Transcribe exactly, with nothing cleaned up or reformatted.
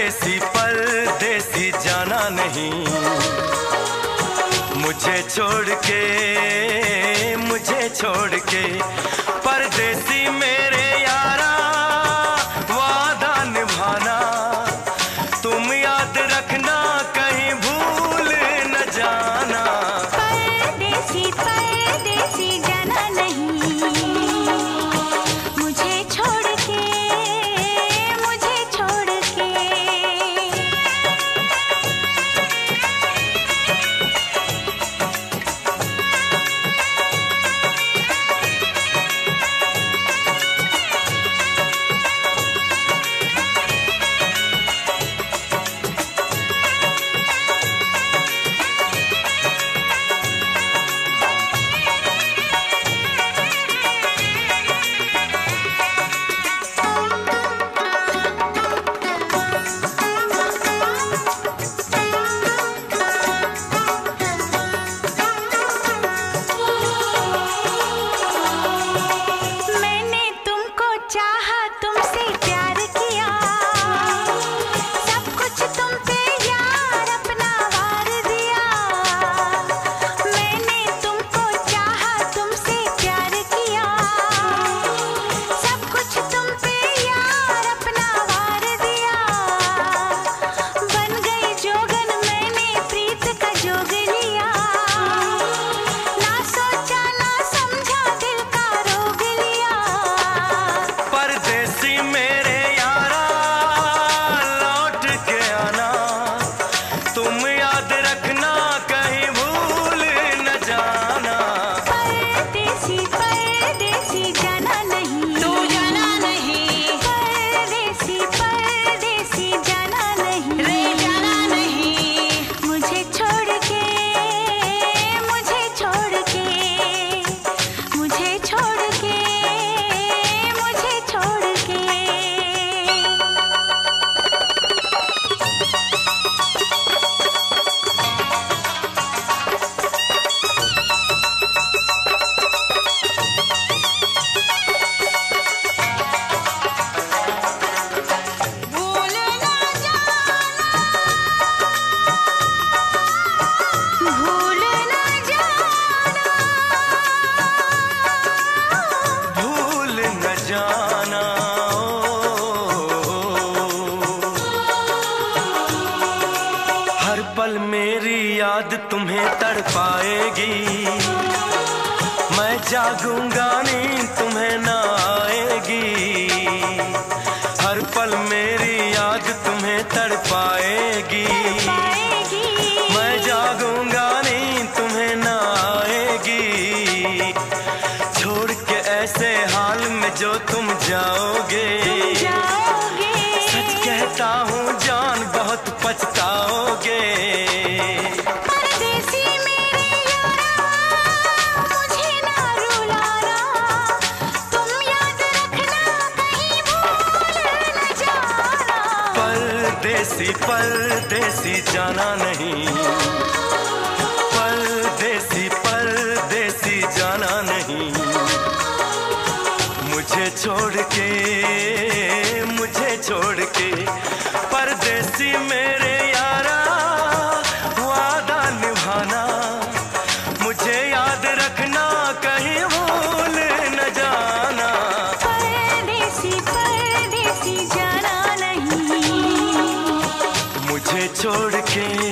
परदेसी परदेसी जाना नहीं, मुझे छोड़ के मुझे छोड़ के। परदेसी मेरे यारा वादा निभाना, तुम याद रखना कहीं भूल न जाना। परदेसी परदेसी जाना नहीं, मुझे छोड़ के मुझे छोड़ के। पल मेरी याद तुम्हें तड़पाएगी, मैं जागूंगा नींद तुम्हें ना आएगी। हर पल मेरी याद तुम्हें तड़पाएगी, मैं जागूंगा नींद तुम्हें ना आएगी। छोड़ के ऐसे हाल में जो तुम जाओगे, सच कहता हूँ जान बहुत पछताओगे। परदेसी मेरे यारा मुझे ना रुलाना, तुम याद रखना कहीं भूल न जाना। परदेसी परदेसी जाना नहीं, परदेसी परदेसी जाना नहीं। मुझे छोड़ के मुझे छोड़ के। परदेसी मेरे यारा वादा निभाना, मुझे याद रखना कहीं भूल न जाना। परदेसी परदेसी जाना नहीं, मुझे छोड़ के